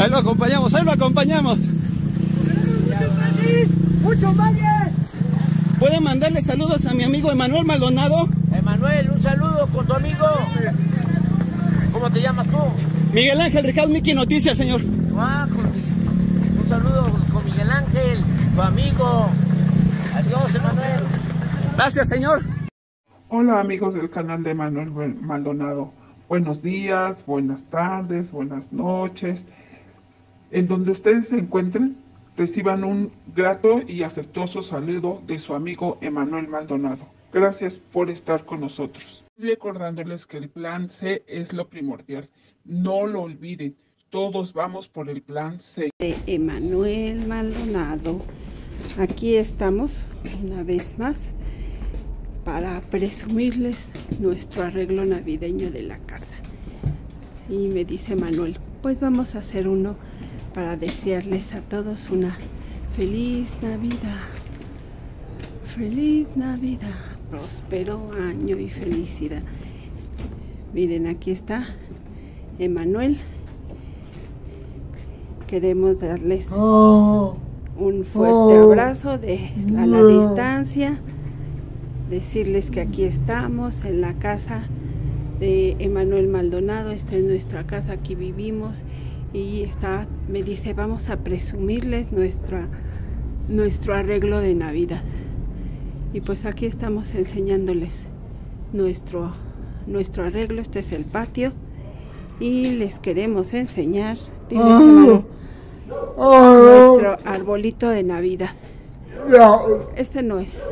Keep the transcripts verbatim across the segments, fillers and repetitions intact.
Ahí lo acompañamos, ahí lo acompañamos. ¡Mucho más! ¿Puede mandarle saludos a mi amigo Emanuel Maldonado? Emanuel, un saludo con tu amigo. ¿Cómo te llamas tú? Miguel Ángel Ricardo Miki Noticias, señor. Ah, con, un saludo con Miguel Ángel, tu amigo. Adiós, Emanuel. Gracias, señor. Hola amigos del canal de Emanuel Maldonado. Buenos días, buenas tardes, buenas noches. En donde ustedes se encuentren, reciban un grato y afectuoso saludo de su amigo Emanuel Maldonado. Gracias por estar con nosotros. Recordándoles que el plan C es lo primordial. No lo olviden, todos vamos por el plan C. De Emanuel Maldonado. Aquí estamos una vez más para presumirles nuestro arreglo navideño de la casa. Y me dice Manuel, pues vamos a hacer uno para desearles a todos una feliz Navidad. Feliz Navidad, próspero año y felicidad. Miren, aquí está Emanuel. Queremos darles un fuerte abrazo de, a la distancia. Decirles que aquí estamos en la casa de Emanuel Maldonado. Esta es nuestra casa, aquí vivimos. Y está, me dice, vamos a presumirles nuestra, nuestro arreglo de Navidad. Y pues aquí estamos enseñándoles nuestro, nuestro arreglo. Este es el patio. Y les queremos enseñar, diles, hermano, nuestro arbolito de Navidad. Este no es.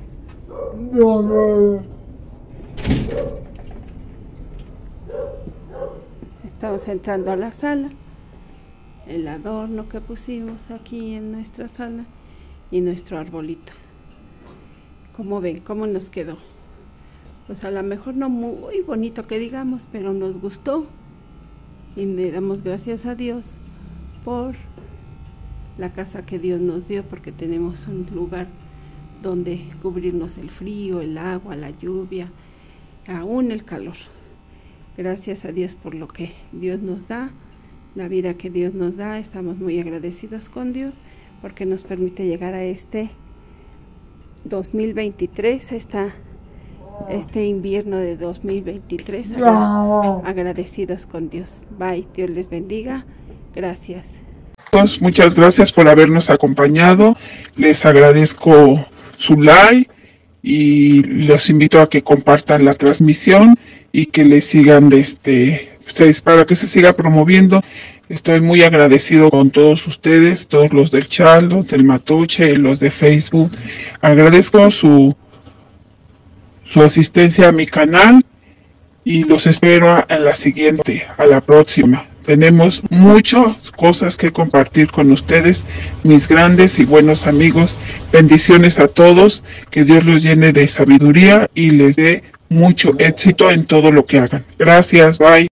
Estamos entrando a la sala. El adorno que pusimos aquí en nuestra sala y nuestro arbolito. Como ven, cómo nos quedó. Pues a lo mejor no muy bonito que digamos, pero nos gustó. Y le damos gracias a Dios por la casa que Dios nos dio, porque tenemos un lugar donde cubrirnos el frío, el agua, la lluvia, aún el calor. Gracias a Dios por lo que Dios nos da, la vida que Dios nos da. Estamos muy agradecidos con Dios porque nos permite llegar a este dos mil veintitrés, esta, este invierno de dos mil veintitrés. Agradecidos con Dios. Bye, Dios les bendiga. Gracias. Muchas gracias por habernos acompañado. Les agradezco su like y los invito a que compartan la transmisión y que les sigan desde ustedes para que se siga promoviendo. Estoy muy agradecido con todos ustedes, todos los del chat, los del Matuche, los de Facebook. Agradezco su su asistencia a mi canal y los espero en la siguiente, a la próxima. Tenemos muchas cosas que compartir con ustedes, mis grandes y buenos amigos. Bendiciones a todos, que Dios los llene de sabiduría y les dé mucho éxito en todo lo que hagan. Gracias, bye.